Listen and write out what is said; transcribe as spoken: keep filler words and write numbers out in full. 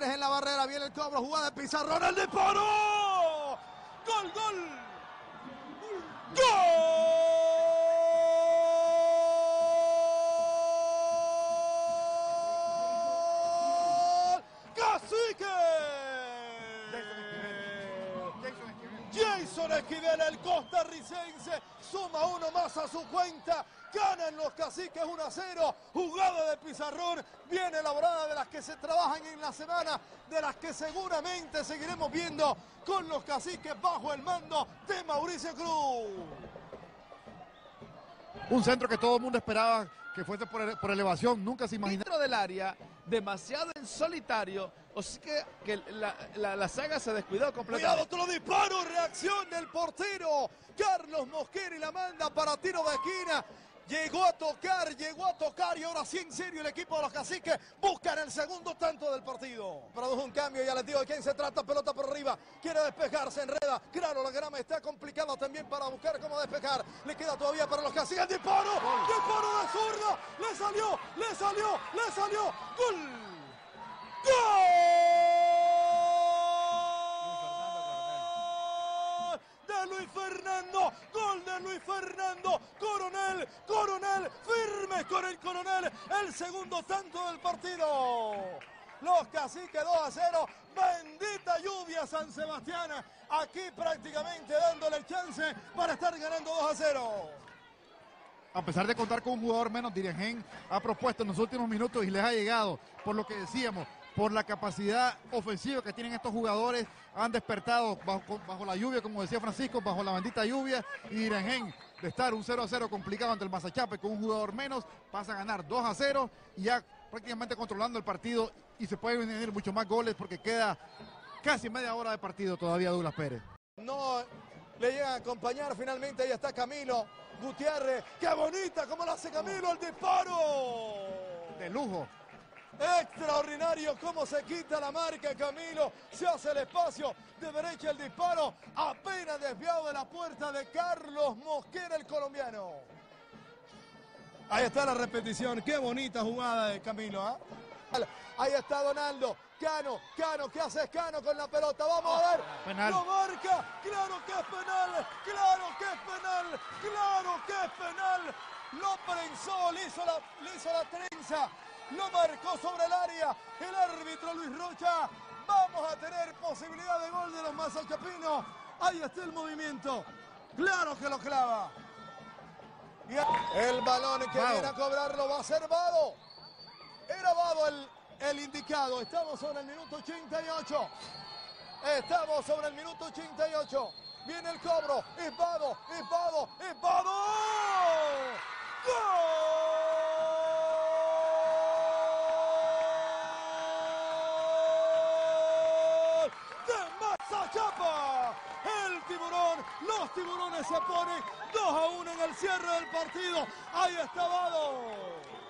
en la barrera, viene el cobro, jugada de Pizarrón, el disparo. ¡Gol, gol! ¡Gol! ¡Cacique! Jason Esquivel, el costarricense, suma uno más a su cuenta. Ganan los Caciques uno a cero. Jugada de Pizarrón bien elaborada, de las que se trabajan en la semana, de las que seguramente seguiremos viendo con los Caciques bajo el mando de Mauricio Cruz. Un centro que todo el mundo esperaba que fuese por, ele por elevación, nunca se imaginó. Dentro del área, demasiado en solitario, o sea que, que la, la, la saga se descuidó completamente. Cuidado, otro disparo, reacción del portero. Carlos Mosquera y la manda para tiro de esquina. Llegó a tocar, llegó a tocar y ahora sí en serio el equipo de los Caciques buscan el segundo tanto del partido. Produjo un cambio, ya les digo de quién se trata, pelota por arriba, quiere despejarse, enreda. Claro, la grama está complicada también para buscar cómo despejar. Le queda todavía para los Caciques, disparo, disparo de zurda, le salió, le salió, le salió, gol, gol. De Luis Fernando, gol de Luis Fernando, Coronel, Coronel, firme con el Coronel, el segundo tanto del partido. Los Caciques dos a cero, bendita lluvia San Sebastián, aquí prácticamente dándole el chance para estar ganando dos a cero. A pesar de contar con un jugador menos, Dirigen ha propuesto en los últimos minutos y les ha llegado, por lo que decíamos, por la capacidad ofensiva que tienen estos jugadores, han despertado bajo, bajo la lluvia, como decía Francisco, bajo la bendita lluvia, y Dirigen, de estar un cero a cero complicado ante el Mazachape con un jugador menos, pasa a ganar dos a cero y ya prácticamente controlando el partido, y se pueden venir muchos más goles porque queda casi media hora de partido todavía Douglas Pérez. No le llegan a acompañar, finalmente ahí está Camilo Gutiérrez, qué bonita como lo hace Camilo, el disparo de lujo. Extraordinario cómo se quita la marca Camilo, se hace el espacio de derecha, el disparo apenas desviado de la puerta de Carlos Mosquera, el colombiano. Ahí está la repetición, qué bonita jugada de Camilo, ¿eh? Ahí está Donaldo, Cano, Cano, ¿qué hace Cano con la pelota? Vamos a ver, penal. Lo marca, claro que es penal, claro que es penal, claro que es penal. Lo prensó, le hizo la, le hizo la trenza. Lo marcó sobre el área el árbitro Luis Rocha. Vamos a tener posibilidad de gol de los mazachapinos. Ahí está el movimiento. Claro que lo clava. Y el balón que Vado. viene a cobrarlo va a ser Vado. Era Vado el, el indicado. Estamos sobre el minuto ochenta y ocho. Estamos sobre el minuto ochenta y ocho. Viene el cobro. Es Vado, es Vado, es Vado. ¡Gol! Chapa, el tiburón, los tiburones se ponen dos a uno en el cierre del partido. Ahí está Vado.